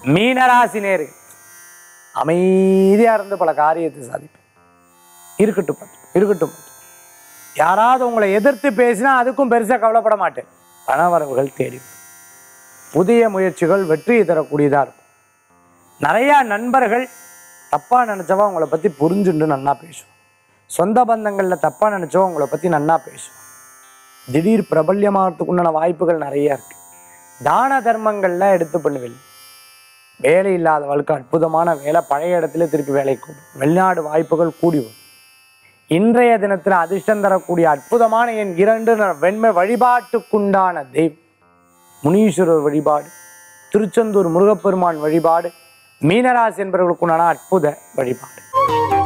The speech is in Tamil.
மீனராசி நேரு அமைதியா இருந்து பல காரியத்தை சாதிப்பேன். இருக்கட்டும் இருக்கட்டும். யாராவது உங்களை எதிர்த்து பேசினா அதுக்கும் பெருசா கவலைப்பட மாட்டேன். பணவரவுகள் தேடி புதிய முயற்சிகள் வெற்றியை தரக்கூடியதா இருக்கும். நிறைய நண்பர்கள் தப்பா நினைச்சவா உங்களை பத்தி புரிஞ்சுண்டு நன்னா பேசுவோம். சொந்த பந்தங்கள்ல தப்பா நினைச்சவா உங்களை பத்தி நன்னா பேசுவோம். திடீர் பிரபல்யமாகறதுக்கு உண்டான வாய்ப்புகள் நிறைய இருக்கு. தான தர்மங்கள்ல எடுத்து பண்ணுவேன். வேலை இல்லாதவளுக்கு அற்புதமான வேலை, பழைய இடத்துல திருப்பி வேலை கூடும். வெளிநாடு வாய்ப்புகள் கூடி வரும். இன்றைய தினத்தில் அதிர்ஷ்டம் தரக்கூடிய அற்புதமான எண் 2 வெண்மை. வழிபாட்டுக்குண்டான தெய்வம் முனீஸ்வரர் வழிபாடு, திருச்செந்தூர் முருகப்பெருமான் வழிபாடு, மீனராசி என்பவர்களுக்குண்டான அற்புத வழிபாடு.